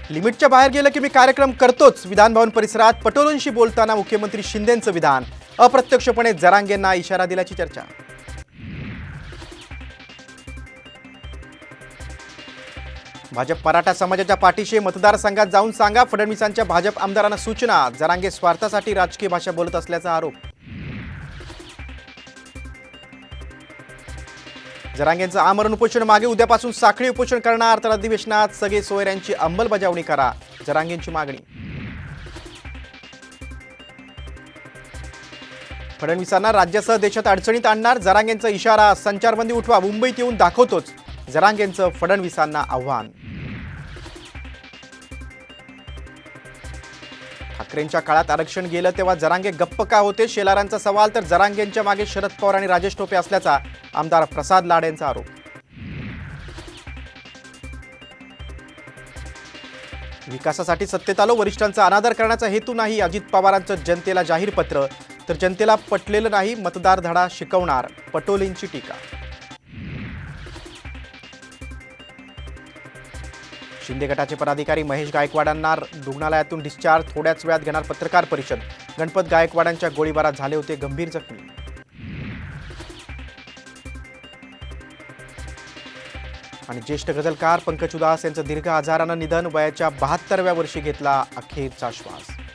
लिमिटच्या बाहेर गेलं की मी कार्यक्रम करतोच। विधानभवन परिसरात पटोलेंशी बोलताना मुख्यमंत्री शिंदेंचं विधान। अप्रत्यक्षपणे जरांगेंना इशारा दिल्याची चर्चा। भाजप मराठा समाजाच्या पाठीशी मतदारसंघात जाऊन सांगा, फडणवीसांच्या भाजप आमदारांना सूचना। जरांगे स्वार्थासाठी राजकीय भाषा बोलत असल्याचा आरोप। जरांगेंचं आमरण उपोषण मागे, उद्यापासून साखळी उपोषण करणार, तर अधिवेशनात सगळे सोयऱ्यांची अंमलबजावणी करा, जरांगेंची मागणी। फडणवीसांना राज्यासह देशात अडचणीत आणणार, जरांगेंचा इशारा। संचारबंदी उठवा, मुंबईत येऊन दाखवतोच, जरांगेंचं फडणवीसांना आव्हान। ठाकरेंच्या काळात आरक्षण गेलं तेव्हा जरांगे गप्प का होते, शेलारांचा सवाल। तर जरांगेंच्या मागे शरद पवार आणि राजेश टोपे असल्याचा आमदार प्रसाद लाड यांचा आरोप। विकासासाठी सत्तेत आलो, वरिष्ठांचा अनादर करण्याचा हेतू नाही, अजित पवारांचं जनतेला जाहीर पत्र। तर जनतेला पटलेलं नाही, मतदार धडा शिकवणार, पटोलेंची टीका। शिंदे गटाचे पदाधिकारी महेश गायकवाडांना रुग्णालयातून डिस्चार्ज, थोड्याच वेळात घेणार पत्रकार परिषद। गणपत गायकवाडांच्या गोळीबारात झाले होते गंभीर जखमी। आणि ज्येष्ठ गझलकार पंकज उधास यांचं दीर्घ आजारानं निधन, वयाच्या 72व्या वर्षी घेतला अखेरचा श्वास।